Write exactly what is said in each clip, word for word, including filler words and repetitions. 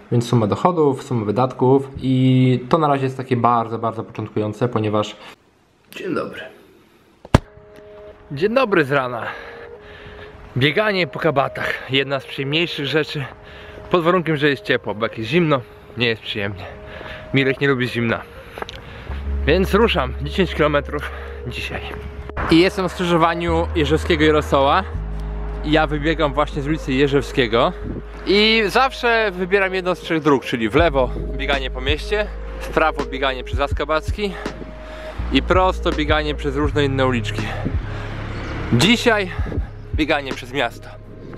Więc suma dochodów, suma wydatków i to na razie jest takie bardzo, bardzo początkujące, ponieważ... Dzień dobry. Dzień dobry z rana. Bieganie po kabatach. Jedna z przyjemniejszych rzeczy, pod warunkiem, że jest ciepło, bo jak jest zimno, nie jest przyjemnie. Mirek nie lubi zimna. Więc ruszam dziesięć kilometrów dzisiaj. I jestem na skrzyżowaniu Jerzewskiego i Rosoła. Ja wybiegam właśnie z ulicy Jerzewskiego. I zawsze wybieram jedną z trzech dróg, czyli w lewo bieganie po mieście, w prawo bieganie przez Las Kabacki i prosto bieganie przez różne inne uliczki. Dzisiaj bieganie przez miasto.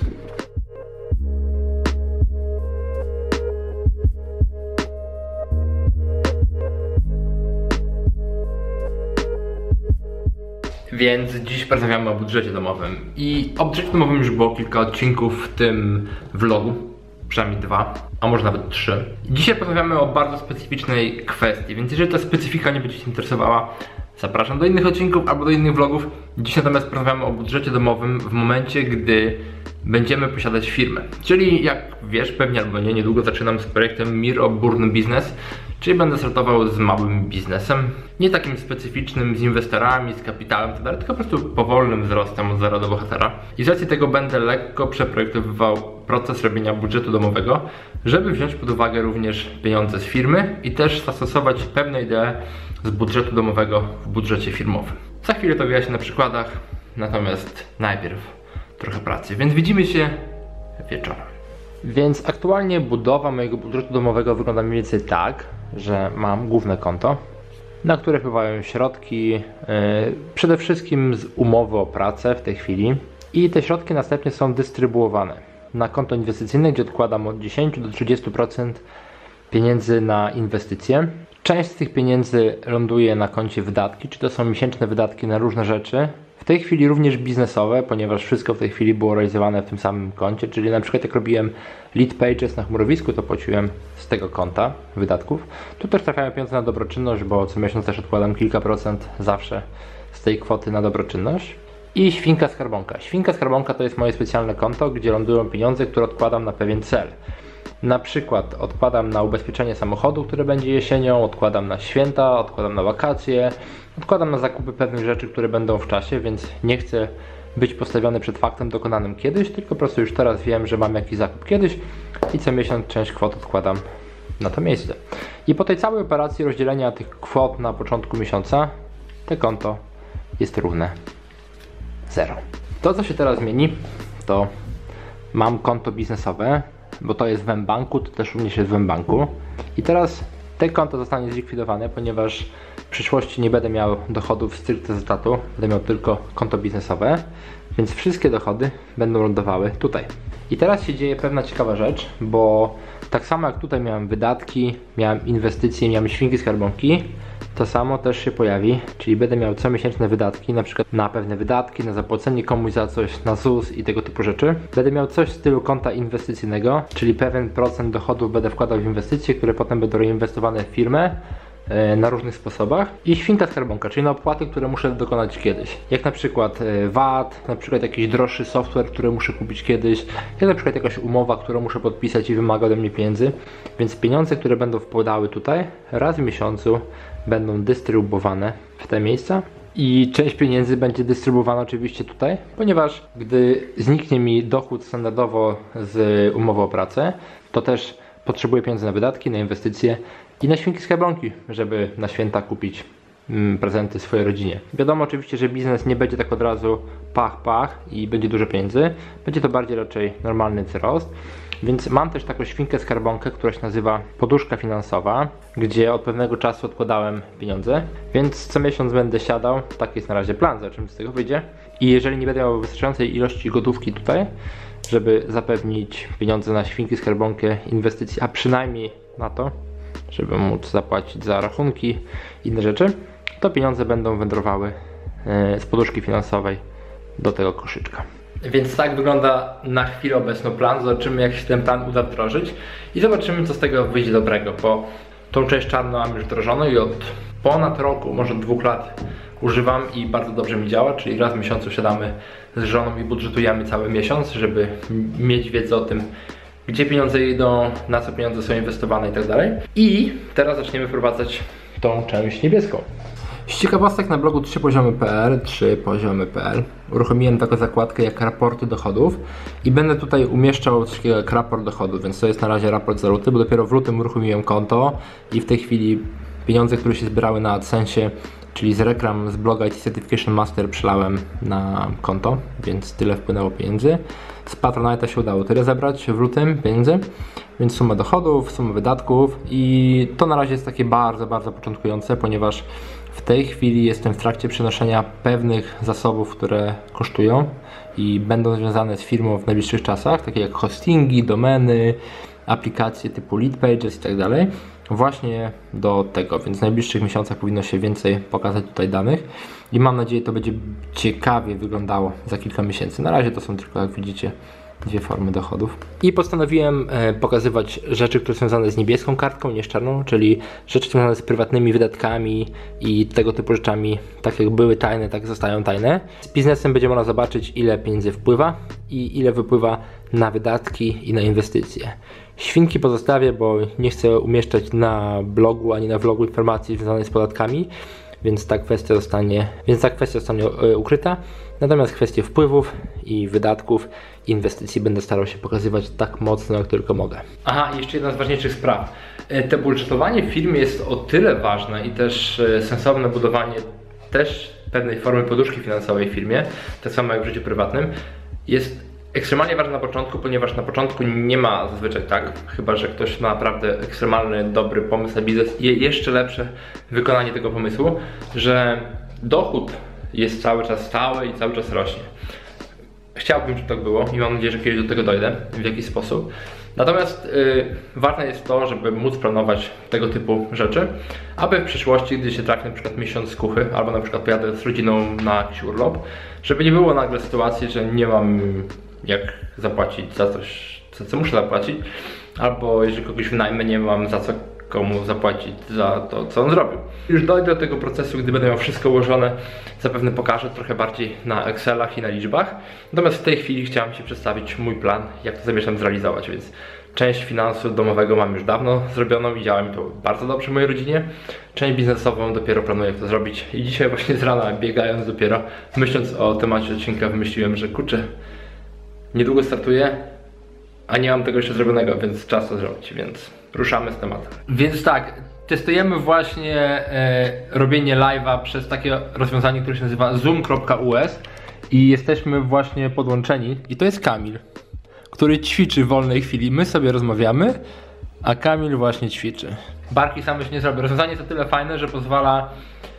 Więc dziś porozmawiamy o budżecie domowym. I o budżecie domowym już było kilka odcinków w tym vlogu, przynajmniej dwa, a może nawet trzy. Dzisiaj porozmawiamy o bardzo specyficznej kwestii, więc jeżeli ta specyfika nie będzie Cię interesowała, zapraszam do innych odcinków albo do innych vlogów. Dziś natomiast porozmawiamy o budżecie domowym w momencie, gdy będziemy posiadać firmę. Czyli jak wiesz, pewnie albo nie, niedługo zaczynam z projektem Miro Burn Business, czyli będę startował z małym biznesem. Nie takim specyficznym, z inwestorami, z kapitałem, itd., tylko po prostu powolnym wzrostem od zera do bohatera. I z racji tego będę lekko przeprojektowywał proces robienia budżetu domowego, żeby wziąć pod uwagę również pieniądze z firmy i też zastosować pewne idee z budżetu domowego w budżecie firmowym. Za chwilę to wyjaśnię na przykładach, natomiast najpierw trochę pracy, więc widzimy się wieczorem. Więc aktualnie budowa mojego budżetu domowego wygląda mniej więcej tak, że mam główne konto, na które wpływają środki yy, przede wszystkim z umowy o pracę w tej chwili i te środki następnie są dystrybuowane na konto inwestycyjne, gdzie odkładam od dziesięciu do trzydziestu procent pieniędzy na inwestycje. Część z tych pieniędzy ląduje na koncie wydatki, czy to są miesięczne wydatki na różne rzeczy. W tej chwili również biznesowe, ponieważ wszystko w tej chwili było realizowane w tym samym koncie, czyli na przykład jak robiłem lead pages na chmurowisku, to płaciłem z tego konta wydatków. Tu też trafiają pieniądze na dobroczynność, bo co miesiąc też odkładam kilka procent zawsze z tej kwoty na dobroczynność. I świnka skarbonka. Świnka skarbonka to jest moje specjalne konto, gdzie lądują pieniądze, które odkładam na pewien cel. Na przykład odkładam na ubezpieczenie samochodu, które będzie jesienią, odkładam na święta, odkładam na wakacje, odkładam na zakupy pewnych rzeczy, które będą w czasie, więc nie chcę być postawiony przed faktem dokonanym kiedyś, tylko po prostu już teraz wiem, że mam jakiś zakup kiedyś i co miesiąc część kwot odkładam na to miejsce. I po tej całej operacji rozdzielenia tych kwot na początku miesiąca, to konto jest równe zero. To, co się teraz zmieni, to mam konto biznesowe, bo to jest w mBanku, to też również jest w mBanku. I teraz te konto zostanie zlikwidowane, ponieważ w przyszłości nie będę miał dochodów stricte z etatu, będę miał tylko konto biznesowe, więc wszystkie dochody będą lądowały tutaj. I teraz się dzieje pewna ciekawa rzecz, bo tak samo jak tutaj miałem wydatki, miałem inwestycje, miałem świnki skarbonki, to samo też się pojawi, czyli będę miał comiesięczne wydatki, na przykład na pewne wydatki, na zapłacenie komuś za coś, na ZUS i tego typu rzeczy. Będę miał coś w stylu konta inwestycyjnego, czyli pewien procent dochodów będę wkładał w inwestycje, które potem będą reinwestowane w firmę e, na różnych sposobach. I świnka skarbonka, czyli na opłaty, które muszę dokonać kiedyś. Jak na przykład e, V A T, na przykład jakiś droższy software, który muszę kupić kiedyś, jak na przykład jakaś umowa, którą muszę podpisać i wymaga ode mnie pieniędzy. Więc pieniądze, które będą wpadały tutaj raz w miesiącu, będą dystrybuowane w te miejsca i część pieniędzy będzie dystrybuowana oczywiście tutaj, ponieważ gdy zniknie mi dochód standardowo z umowy o pracę, to też potrzebuję pieniędzy na wydatki, na inwestycje i na świnki skarbonki, żeby na święta kupić mm, prezenty swojej rodzinie. Wiadomo oczywiście, że biznes nie będzie tak od razu pach pach i będzie dużo pieniędzy, będzie to bardziej raczej normalny wzrost. Więc mam też taką świnkę skarbonkę, która się nazywa poduszka finansowa, gdzie od pewnego czasu odkładałem pieniądze, więc co miesiąc będę siadał, taki jest na razie plan, zobaczymy co z tego wyjdzie. I jeżeli nie będę miał wystarczającej ilości gotówki tutaj, żeby zapewnić pieniądze na świnki skarbonkę, inwestycje, a przynajmniej na to, żeby móc zapłacić za rachunki, inne rzeczy, to pieniądze będą wędrowały z poduszki finansowej do tego koszyczka. Więc tak wygląda na chwilę obecną plan. Zobaczymy, jak się ten plan uda wdrożyć i zobaczymy, co z tego wyjdzie dobrego, bo tą część czarną mam już wdrożoną i od ponad roku, może dwóch lat używam i bardzo dobrze mi działa, czyli raz w miesiącu siadamy z żoną i budżetujemy cały miesiąc, żeby mieć wiedzę o tym, gdzie pieniądze idą, na co pieniądze są inwestowane i tak dalej. I teraz zaczniemy wprowadzać tą część niebieską. Z ciekawostek na blogu trzy poziomy kropka p l, trzy poziomy kropka p l uruchomiłem taką zakładkę jak raporty dochodów i będę tutaj umieszczał coś takiego jak raport dochodów, więc to jest na razie raport za luty, bo dopiero w lutym uruchomiłem konto i w tej chwili pieniądze, które się zbierały na AdSensie, czyli z reklam z bloga I T Certification Master, przelałem na konto, więc tyle wpłynęło pieniędzy. Z Patronite'a się udało tyle zebrać w lutym pieniędzy, więc suma dochodów, suma wydatków i to na razie jest takie bardzo, bardzo początkujące, ponieważ w tej chwili jestem w trakcie przenoszenia pewnych zasobów, które kosztują i będą związane z firmą w najbliższych czasach, takie jak hostingi, domeny, aplikacje typu Leadpages i tak dalej, właśnie do tego, więc w najbliższych miesiącach powinno się więcej pokazać tutaj danych i mam nadzieję, to będzie ciekawie wyglądało za kilka miesięcy. Na razie to są tylko, jak widzicie, dwie formy dochodów. I postanowiłem e, pokazywać rzeczy, które są związane z niebieską kartką, nie z czarną, czyli rzeczy związane z prywatnymi wydatkami i tego typu rzeczami, tak jak były tajne, tak zostają tajne. Z biznesem będzie można zobaczyć, ile pieniędzy wpływa i ile wypływa na wydatki i na inwestycje. Świnki pozostawię, bo nie chcę umieszczać na blogu ani na vlogu informacji związanych z podatkami, więc ta kwestia zostanie, więc ta kwestia zostanie e, ukryta. Natomiast kwestie wpływów i wydatków i inwestycji będę starał się pokazywać tak mocno, jak tylko mogę. Aha, i jeszcze jedna z ważniejszych spraw. Te budżetowanie w firmie jest o tyle ważne i też sensowne budowanie też pewnej formy poduszki finansowej w firmie, tak samo jak w życiu prywatnym, jest ekstremalnie ważne na początku, ponieważ na początku nie ma zazwyczaj tak, chyba że ktoś ma naprawdę ekstremalny, dobry pomysł na biznes i jeszcze lepsze wykonanie tego pomysłu, że dochód jest cały czas stały i cały czas rośnie. Chciałbym, żeby tak było i mam nadzieję, że kiedyś do tego dojdę w jakiś sposób. Natomiast yy, ważne jest to, żeby móc planować tego typu rzeczy, aby w przyszłości, gdy się trafi na przykład miesiąc skuchy, albo na przykład pojadę z rodziną na jakiś urlop, żeby nie było nagle sytuacji, że nie mam jak zapłacić za coś, za co muszę zapłacić, albo jeżeli kogoś wynajmę, nie mam za co komu zapłacić za to, co on zrobił. Już dojdę do tego procesu, gdy będę miał wszystko ułożone, zapewne pokażę trochę bardziej na Excelach i na liczbach. Natomiast w tej chwili chciałem Ci przedstawić mój plan, jak to zamierzam zrealizować, więc część finansu domowego mam już dawno zrobioną i działa mi to bardzo dobrze w mojej rodzinie. Część biznesową dopiero planuję, jak to zrobić i dzisiaj właśnie z rana, biegając dopiero, myśląc o temacie odcinka, wymyśliłem, że kurczę, niedługo startuję, a nie mam tego jeszcze zrobionego, więc czas to zrobić, więc ruszamy z tematem. Więc tak, testujemy właśnie e, robienie live'a przez takie rozwiązanie, które się nazywa zoom kropka u s i jesteśmy właśnie podłączeni i to jest Kamil, który ćwiczy w wolnej chwili. My sobie rozmawiamy, a Kamil właśnie ćwiczy. Barki same się nie zrobią. Rozwiązanie jest o tyle fajne, że pozwala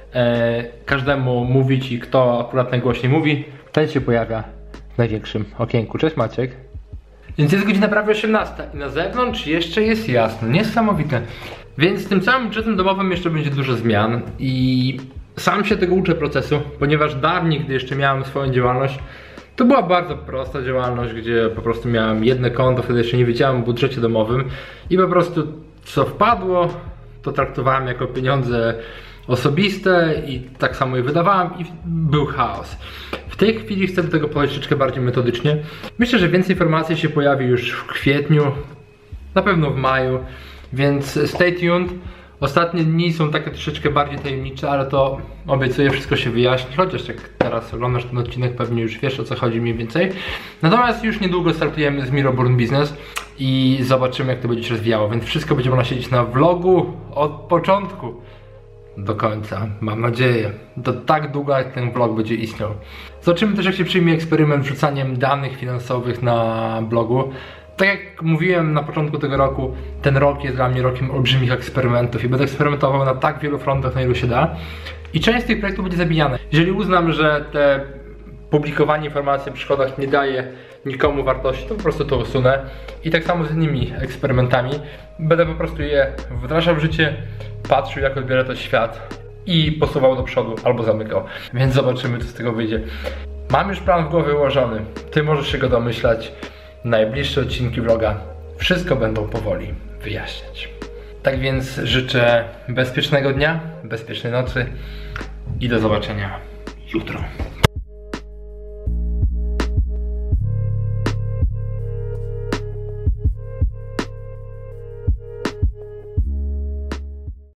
e, każdemu mówić i kto akurat najgłośniej mówi, ten się pojawia w największym okienku. Cześć Maciek. Więc jest godzina prawie osiemnasta i na zewnątrz jeszcze jest jasno, niesamowite. Więc z tym całym budżetem domowym jeszcze będzie dużo zmian i sam się tego uczę procesu, ponieważ dawniej, gdy jeszcze miałem swoją działalność, to była bardzo prosta działalność, gdzie po prostu miałem jedno konto, wtedy jeszcze nie wiedziałem o budżecie domowym i po prostu co wpadło, to traktowałem jako pieniądze osobiste i tak samo je wydawałem i był chaos. W tej chwili chcę do tego podejść troszeczkę bardziej metodycznie. Myślę, że więcej informacji się pojawi już w kwietniu, na pewno w maju, więc stay tuned. Ostatnie dni są takie troszeczkę bardziej tajemnicze, ale to obiecuję, wszystko się wyjaśni, chociaż jak teraz oglądasz ten odcinek, pewnie już wiesz, o co chodzi mniej więcej. Natomiast już niedługo startujemy z Miro Born Business i zobaczymy, jak to będzie się rozwijało, więc wszystko będzie można siedzieć na vlogu od początku do końca, mam nadzieję. To tak długo, jak ten vlog będzie istniał. Zobaczymy też, jak się przyjmie eksperyment wrzucaniem danych finansowych na blogu. Tak jak mówiłem na początku tego roku, ten rok jest dla mnie rokiem olbrzymich eksperymentów i będę eksperymentował na tak wielu frontach, na ilu się da. I część z tych projektów będzie zabijane. Jeżeli uznam, że te publikowanie informacji o przychodach nie daje nikomu wartości, to po prostu to usunę. I tak samo z innymi eksperymentami. Będę po prostu je wdrażał w życie, patrzył, jak odbiera to świat i posuwał do przodu albo zamykał. Więc zobaczymy, co z tego wyjdzie. Mam już plan w głowie ułożony. Ty możesz się go domyślać. Najbliższe odcinki vloga wszystko będą powoli wyjaśniać. Tak więc życzę bezpiecznego dnia, bezpiecznej nocy i do zobaczenia jutro.